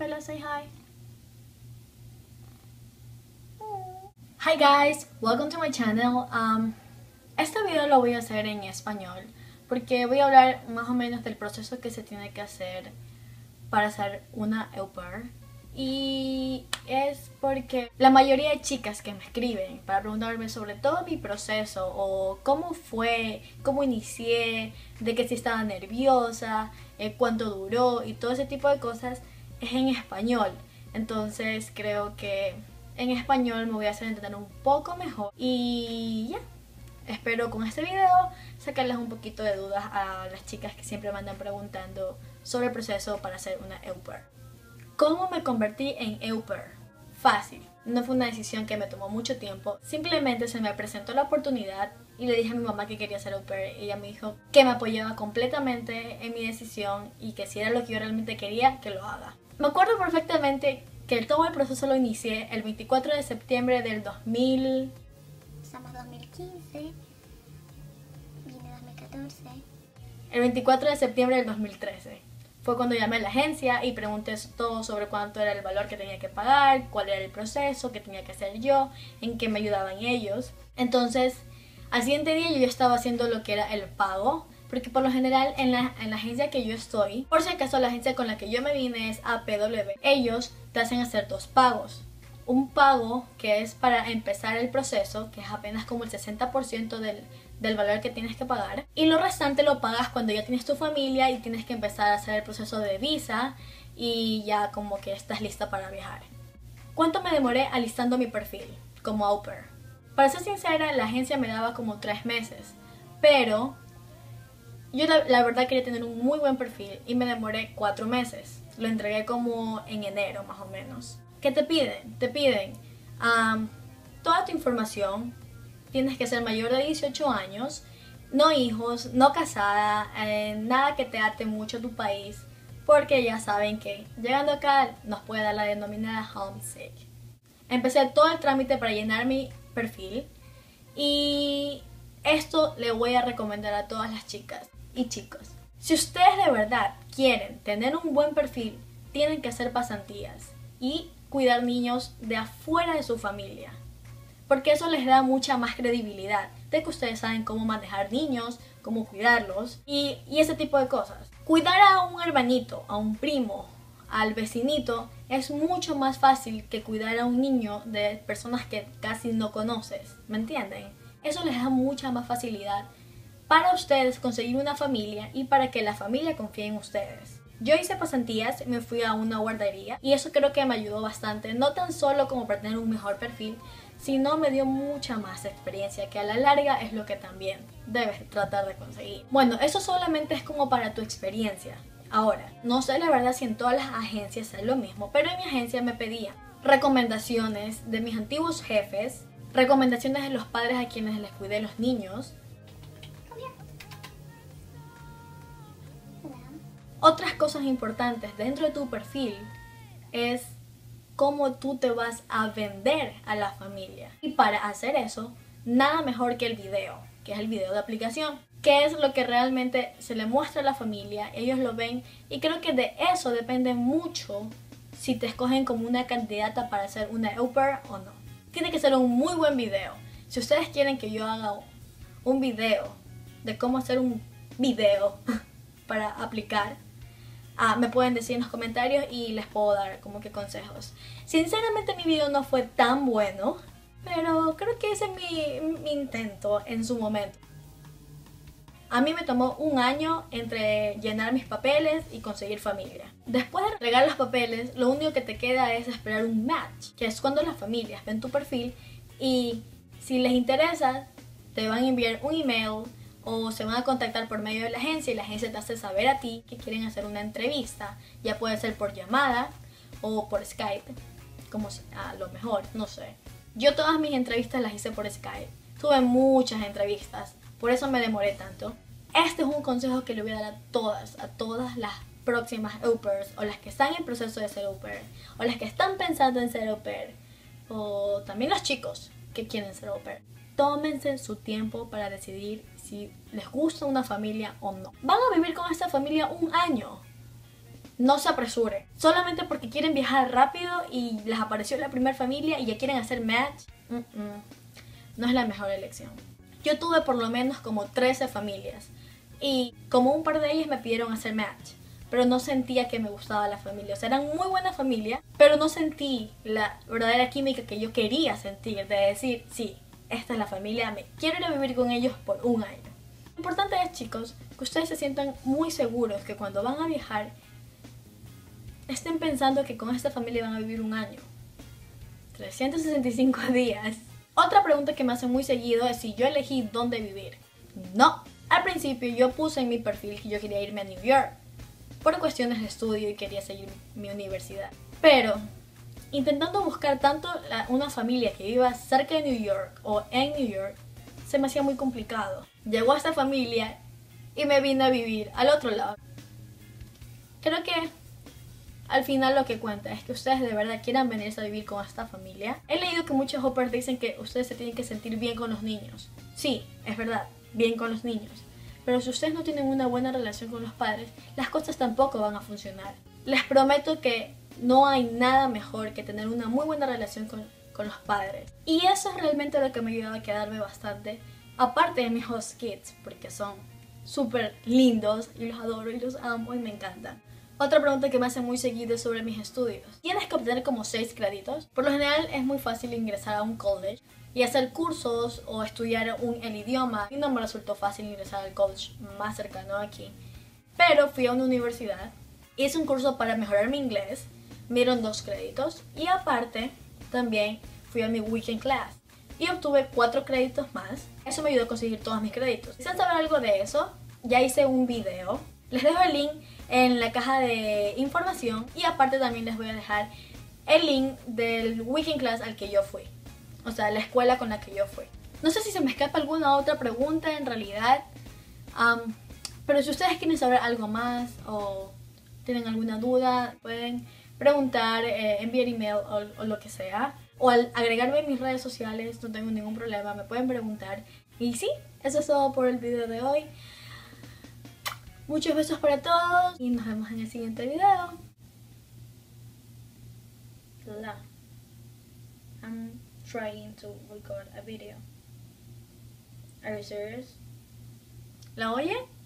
Bella, say hi. Hi guys, welcome to my channel. Este video lo voy a hacer en español porque voy a hablar más o menos del proceso que se tiene que hacer para ser una au pair. Y es porque la mayoría de chicas que me escriben para preguntarme sobre todo mi proceso o cómo fue, cómo inicié, de que si estaba nerviosa, cuánto duró y todo ese tipo de cosas es en español. Entonces creo que en español me voy a hacer entender un poco mejor y ya. Espero con este video sacarles un poquito de dudas a las chicas que siempre me andan preguntando sobre el proceso para ser una au pair. ¿Cómo me convertí en au pair? Fácil, no fue una decisión que me tomó mucho tiempo, simplemente se me presentó la oportunidad y le dije a mi mamá que quería ser au pair y ella me dijo que me apoyaba completamente en mi decisión y que si era lo que yo realmente quería, que lo haga. Me acuerdo perfectamente que todo el proceso lo inicié el 24 de septiembre del 2000... Estamos 2015, viene 2014. El 24 de septiembre del 2013. Fue cuando llamé a la agencia y pregunté todo sobre cuánto era el valor que tenía que pagar, cuál era el proceso, qué tenía que hacer yo, en qué me ayudaban ellos. Entonces, al siguiente día yo ya estaba haciendo lo que era el pago, porque por lo general en la agencia que yo estoy, por si acaso la agencia con la que yo me vine es APW, ellos te hacen hacer dos pagos. Un pago que es para empezar el proceso, que es apenas como el 60% del valor que tienes que pagar, y lo restante lo pagas cuando ya tienes tu familia y tienes que empezar a hacer el proceso de visa y ya como que estás lista para viajar. ¿Cuánto me demoré alistando mi perfil como au pair? Para ser sincera, la agencia me daba como 3 meses, pero yo la verdad quería tener un muy buen perfil y me demoré 4 meses. Lo entregué como en enero más o menos. ¿Qué te piden? Te piden toda tu información. Tienes que ser mayor de 18 años, no hijos, no casada, nada que te ate mucho a tu país, porque ya saben que llegando acá nos puede dar la denominada homesick. Empecé todo el trámite para llenar mi perfil y esto le voy a recomendar a todas las chicas y chicos. Si ustedes de verdad quieren tener un buen perfil, tienen que hacer pasantías y cuidar niños de afuera de su familia. Porque eso les da mucha más credibilidad de que ustedes saben cómo manejar niños, cómo cuidarlos y ese tipo de cosas. Cuidar a un hermanito, a un primo, al vecinito es mucho más fácil que cuidar a un niño de personas que casi no conoces, ¿me entienden? Eso les da mucha más facilidad para ustedes conseguir una familia y para que la familia confíe en ustedes. Yo hice pasantías, me fui a una guardería y eso creo que me ayudó bastante, no tan solo como para tener un mejor perfil, sino me dio mucha más experiencia, que a la larga es lo que también debes tratar de conseguir. Bueno, eso solamente es como para tu experiencia. Ahora, no sé la verdad si en todas las agencias es lo mismo, pero en mi agencia me pedían recomendaciones de mis antiguos jefes, recomendaciones de los padres a quienes les cuidé los niños. Otras cosas importantes dentro de tu perfil es cómo tú te vas a vender a la familia. Y para hacer eso, nada mejor que el video, que es el video de aplicación, que es lo que realmente se le muestra a la familia, ellos lo ven y creo que de eso depende mucho si te escogen como una candidata para ser una au pair o no. Tiene que ser un muy buen video. Si ustedes quieren que yo haga un video de cómo hacer un video para aplicar, me pueden decir en los comentarios y les puedo dar como que consejos. Sinceramente mi video no fue tan bueno, pero creo que ese es mi intento en su momento. A mí me tomó un año entre llenar mis papeles y conseguir familia. Después de entregar los papeles, lo único que te queda es esperar un match, que es cuando las familias ven tu perfil y si les interesa te van a enviar un email o se van a contactar por medio de la agencia y la agencia te hace saber a ti que quieren hacer una entrevista. Ya puede ser por llamada o por Skype, como a lo mejor, no sé. Yo todas mis entrevistas las hice por Skype. Tuve muchas entrevistas, por eso me demoré tanto. Este es un consejo que le voy a dar a todas las próximas au pairs o las que están en proceso de ser au pair o las que están pensando en ser au pair o también los chicos que quieren ser au pair. Tómense su tiempo para decidir si les gusta una familia o no. Van a vivir con esta familia un año. no se apresure. Solamente porque quieren viajar rápido y les apareció la primera familia y ya quieren hacer match, no es la mejor elección. Yo tuve por lo menos como 13 familias y como un par de ellas me pidieron hacer match, pero no sentía que me gustaba la familia. O sea, eran muy buena familia, pero no sentí la verdadera química que yo quería sentir, de decir, sí, esta es la familia, me quiero ir a vivir con ellos por un año. Lo importante es, chicos, que ustedes se sientan muy seguros que cuando van a viajar estén pensando que con esta familia van a vivir un año, 365 días. Otra pregunta que me hacen muy seguido es si yo elegí dónde vivir. No, al principio yo puse en mi perfil que yo quería irme a New York por cuestiones de estudio y quería seguir mi universidad. Pero intentando buscar tanto una familia que viva cerca de New York o en New York, se me hacía muy complicado. Llegó esta familia y me vine a vivir al otro lado. Creo que al final lo que cuenta es que ustedes de verdad quieran venirse a vivir con esta familia. He leído que muchos hoppers dicen que ustedes se tienen que sentir bien con los niños. Sí, es verdad, bien con los niños. Pero si ustedes no tienen una buena relación con los padres, las cosas tampoco van a funcionar. Les prometo que no hay nada mejor que tener una muy buena relación con los padres. Y eso es realmente lo que me ha ayudado a quedarme bastante, aparte de mis host kids, porque son súper lindos y los adoro y los amo y me encantan. Otra pregunta que me hacen muy seguido es sobre mis estudios. Tienes que obtener como 6 créditos. Por lo general es muy fácil ingresar a un college y hacer cursos o estudiar el idioma. Y no me resultó fácil ingresar al college más cercano aquí. Pero fui a una universidad, hice un curso para mejorar mi inglés, me dieron 2 créditos y aparte también fui a mi weekend class y obtuve 4 créditos más. Eso me ayudó a conseguir todos mis créditos. Si quieren saber algo de eso, ya hice un video. Les dejo el link en la caja de información y aparte también les voy a dejar el link del weekend class al que yo fui. O sea, la escuela con la que yo fui. No sé si se me escapa alguna otra pregunta en realidad. Pero si ustedes quieren saber algo más o tienen alguna duda, pueden preguntar, enviar email o lo que sea. O al agregarme en mis redes sociales, no tengo ningún problema, me pueden preguntar. Y sí, eso es todo por el video de hoy. Muchos besos para todos y nos vemos en el siguiente video. I'm trying to record a video. Are you serious? ¿La oyen?